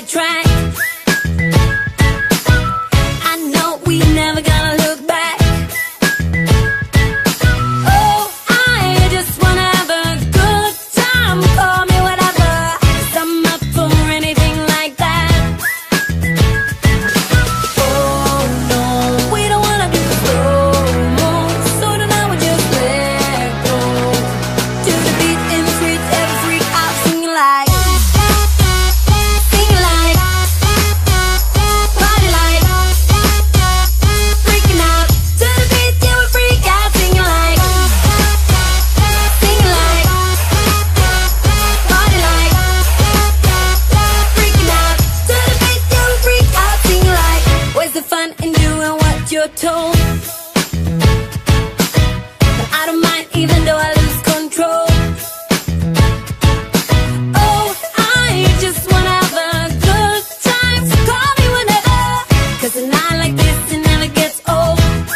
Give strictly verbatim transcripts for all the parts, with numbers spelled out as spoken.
right track. I know we never gonna look back. Oh, I just wanna have a good time. Call me whatever, 'cause I'm up for anything like that. Oh no, we don't wanna do slow-mo, so tonight we just let go. To the beat in the streets, every freak out singing like, singing like, party like, freaking out. To the beat, yeah, we freak out singing like, singing like, party like, freaking out. To the beat, yeah, we freak out singing like. Where's the fun in doing what you're told? But I don't mind even though I lose control. Oh, I just wanna have a good time, so call me whenever, 'cause a night like this, it never gets old.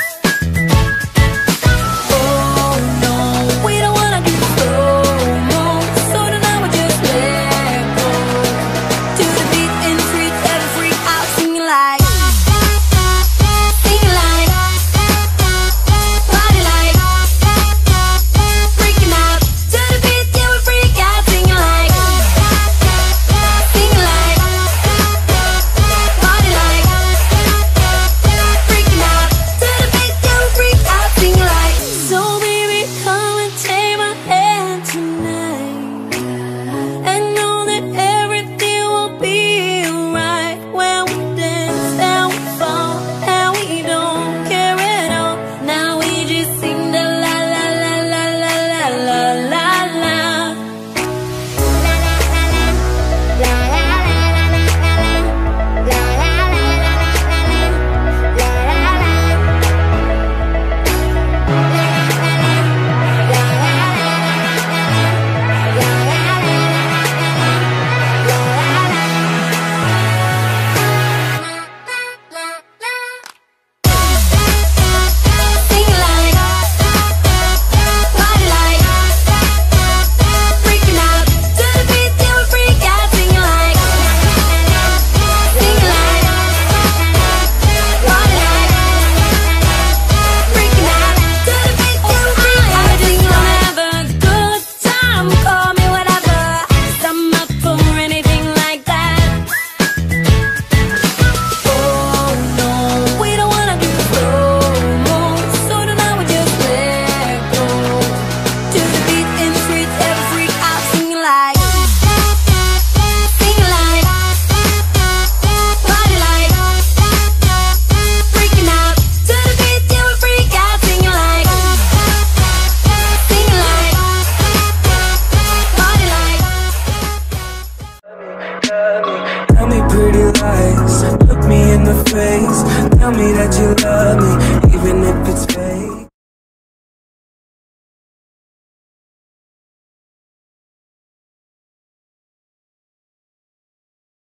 Oh no, we don't wanna do slow-mo, so tonight we just let go. To the beat in the streets, every freak out singing like, singing like, party like, freaking out. To the beat, yeah, we freak out singing like, singing like, party like, freaking out. To the beat, yeah, we freak out singing like. So baby, come and take my hand tonight, and know that everything will be alright. When we dance and we fall and we don't care at all. Now we just sing the la la la la la la la la la. Singing like, party like, freaking out. To the beat, yeah, we freak out singing like, singing like, party like, freaking out. To the beat, yeah, we freak out singing like. I just wanna have a good time, call me whatever, 'cause I'm up for anything like that. Oh no, we don't wanna do slow-mo, so tonight we just let go. To the beat in the streets, every freak out singing like, singing like, party like, freaking out. To the beat, yeah, we freak out singing like, singing like, party like. Tell me pretty lies, look me in the face. Tell me that you love me, even if it's fake.